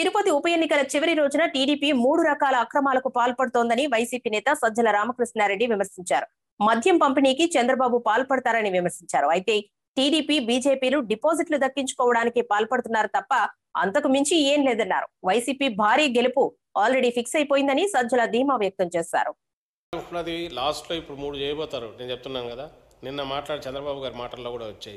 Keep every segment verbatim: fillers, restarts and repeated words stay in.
తిరుపతి ఉప ఎన్నికల చివరి రోజున టీడీపీ మూడు రకాల అక్రమాలకు పాల్పడుతోందని వైసీపీ నేత సజ్జల రామకృష్ణారెడ్డి విమర్శించారు. మద్యం పంపిణీకి చంద్రబాబు పాల్పడతారని విమర్శించారు. అయితే టీడీపీ, బీజేపీలు డిపాజిట్లు దక్కించుకోవడానికి పాల్పడుతున్నారు తప్ప అంతకు మించి ఏం లేదన్నారు. వైసీపీ భారీ గెలుపు ఆల్రెడీ ఫిక్స్ అయిపోయిందని సజ్జల ధీమా వ్యక్తం చేశారు. లాస్ట్ లో ఇప్పుడు మూడు చేయబోతారు, నేను చెప్తున్నాను కదా. నిన్న మాట్లాడి చంద్రబాబు గారి మాటల్లో కూడా వచ్చాయి.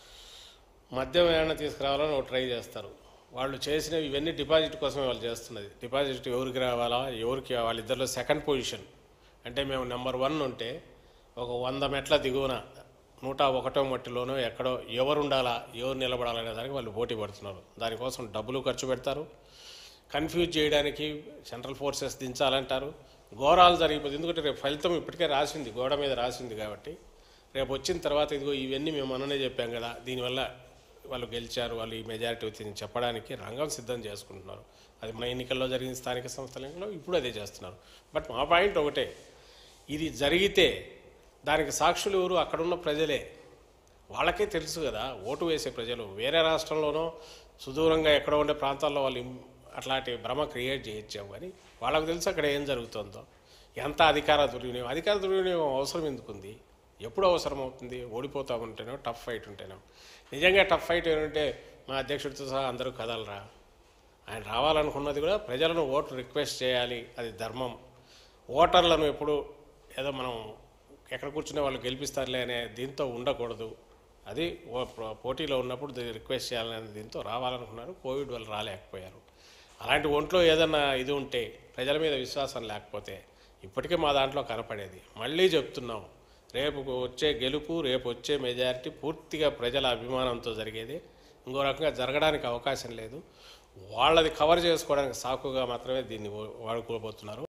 మద్యం ఏమైనా తీసుకురావాలని ఒక ట్రై చేస్తారు. వాళ్ళు చేసినవి ఇవన్నీ డిపాజిట్ కోసమే వాళ్ళు చేస్తున్నది. డిపాజిట్ ఎవరికి రావాలా, ఎవరికి వాళ్ళిద్దరిలో సెకండ్ పొజిషన్ అంటే మేము నెంబర్ వన్ ఉంటే ఒక వంద మెట్ల దిగువన నూట ఒకటో మట్టిలోనో ఎక్కడో ఎవరు ఉండాలా, ఎవరు నిలబడాలనే దానికి వాళ్ళు పోటీ పడుతున్నారు. దానికోసం డబ్బులు ఖర్చు పెడతారు. కన్ఫ్యూజ్ చేయడానికి సెంట్రల్ ఫోర్సెస్ దించాలంటారు. ఘోరాలు జరిగిపోతుంది. ఎందుకంటే రేపు ఫలితం ఇప్పటికే రాసింది, గోడ మీద రాసింది. కాబట్టి రేపు వచ్చిన తర్వాత ఇదిగో ఇవన్నీ మేము మొన్ననే చెప్పాం కదా, దీనివల్ల వాళ్ళు గెలిచారు, వాళ్ళు ఈ మెజారిటీ వచ్చింది చెప్పడానికి రంగం సిద్ధం చేసుకుంటున్నారు. అది మన ఎన్నికల్లో జరిగిన స్థానిక సంస్థల ఎన్నికల్లో ఇప్పుడు అదే చేస్తున్నారు. బట్ మా పాయింట్ ఒకటే, ఇది జరిగితే దానికి సాక్షులు ఎవరు? అక్కడున్న ప్రజలే. వాళ్ళకే తెలుసు కదా, ఓటు వేసే ప్రజలు. వేరే రాష్ట్రంలోనో సుదూరంగా ఎక్కడో ఉండే ప్రాంతాల్లో వాళ్ళు అట్లాంటి భ్రమ క్రియేట్ చేయొచ్చాము. కానీ వాళ్ళకు తెలుసు అక్కడ ఏం జరుగుతుందో. ఎంత అధికార దుర్వినియోగం, అధికార దుర్వినియోగం అవసరం ఎందుకుంది? ఎప్పుడు అవసరం అవుతుంది? ఓడిపోతా ఉంటేనో, టఫ్ ఫైట్ ఉంటేనో. నిజంగా టఫ్ ఫైట్ ఏంటంటే మా అధ్యక్షుడితో సహా అందరూ కదలరా. ఆయన రావాలనుకున్నది కూడా ప్రజలను ఓటు రిక్వెస్ట్ చేయాలి, అది ధర్మం. ఓటర్లను ఎప్పుడు ఏదో మనం ఎక్కడ కూర్చునే వాళ్ళు గెలిపిస్తారులే అనే దీంతో ఉండకూడదు. అది పోటీలో ఉన్నప్పుడు రిక్వెస్ట్ చేయాలనే దీంతో రావాలనుకున్నారు. కోవిడ్ వల్ల రాలేకపోయారు. అలాంటి ఒంట్లో ఏదన్నా ఇది ఉంటే, ప్రజల మీద విశ్వాసం లేకపోతే ఇప్పటికే మా దాంట్లో కనపడేది. మళ్ళీ చెప్తున్నాం, రేపు వచ్చే గెలుపు, రేపు వచ్చే మెజారిటీ పూర్తిగా ప్రజల అభిమానంతో జరిగేది. ఇంకో రకంగా జరగడానికి అవకాశం లేదు. వాళ్ళది కవర్ చేసుకోవడానికి సాకుగా మాత్రమే దీన్ని వాడుకోబోతున్నారు.